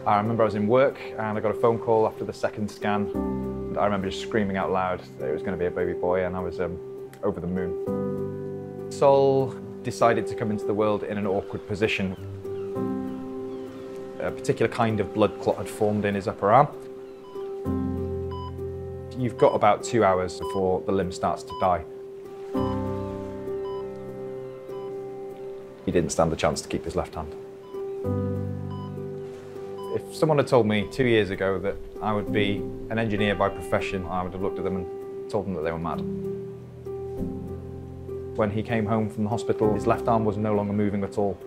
I remember I was in work and I got a phone call after the second scan. I remember just screaming out loud that it was going to be a baby boy, and I was over the moon. Sol decided to come into the world in an awkward position. A particular kind of blood clot had formed in his upper arm. You've got about 2 hours before the limb starts to die. He didn't stand a chance to keep his left hand. If someone had told me 2 years ago that I would be an engineer by profession, I would have looked at them and told them that they were mad. When he came home from the hospital, his left arm was no longer moving at all.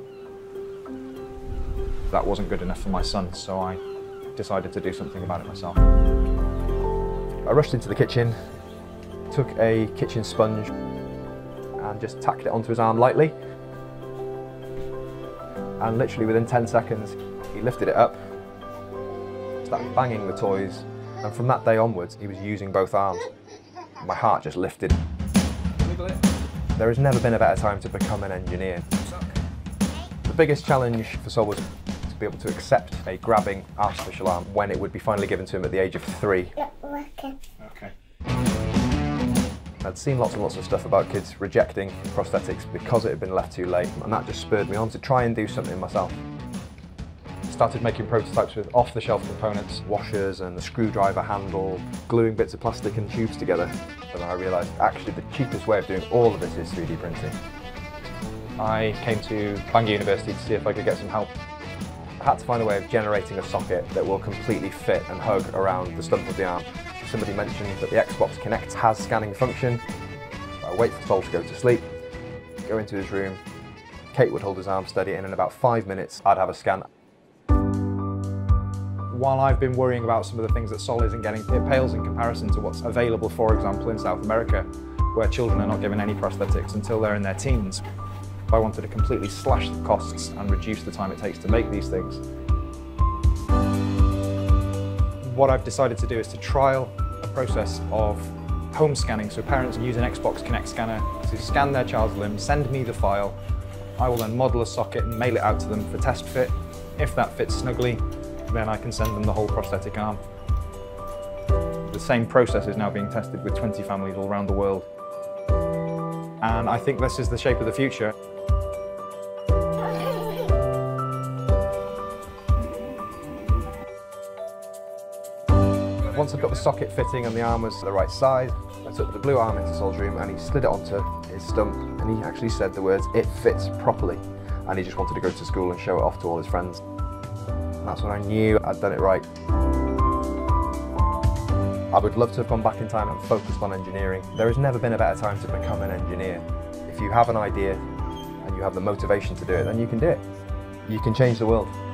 That wasn't good enough for my son, so I decided to do something about it myself. I rushed into the kitchen, took a kitchen sponge and just tacked it onto his arm lightly. And literally within 10 seconds, he lifted it up, started banging the toys, and from that day onwards, he was using both arms. My heart just lifted. There has never been a better time to become an engineer. The biggest challenge for Sol was to be able to accept a grabbing artificial arm when it would be finally given to him at the age of 3. Okay. I'd seen lots and lots of stuff about kids rejecting prosthetics because it had been left too late, and that just spurred me on to try and do something myself. Started making prototypes with off-the-shelf components, washers and a screwdriver handle, gluing bits of plastic and tubes together. And I realised actually the cheapest way of doing all of this is 3D printing. I came to Bangor University to see if I could get some help. I had to find a way of generating a socket that will completely fit and hug around the stump of the arm. Somebody mentioned that the Xbox Kinect has scanning function. I wait for Sol to go to sleep, go into his room, Kate would hold his arm steady, and in about 5 minutes I'd have a scan. While I've been worrying about some of the things that Sol isn't getting, it pales in comparison to what's available, for example, in South America, where children are not given any prosthetics until they're in their teens. I wanted to completely slash the costs and reduce the time it takes to make these things. What I've decided to do is to trial a process of home scanning, so parents use an Xbox Kinect scanner to scan their child's limb, send me the file. I will then model a socket and mail it out to them for test fit. If that fits snugly, then I can send them the whole prosthetic arm. The same process is now being tested with 20 families all around the world. And I think this is the shape of the future. Once I'd got the socket fitting and the arm was the right size, I took the blue arm into Sol's room and he slid it onto his stump, and he actually said the words, "It fits properly." And he just wanted to go to school and show it off to all his friends. And that's when I knew I'd done it right. I would love to have gone back in time and focused on engineering. There has never been a better time to become an engineer. If you have an idea and you have the motivation to do it, then you can do it. You can change the world.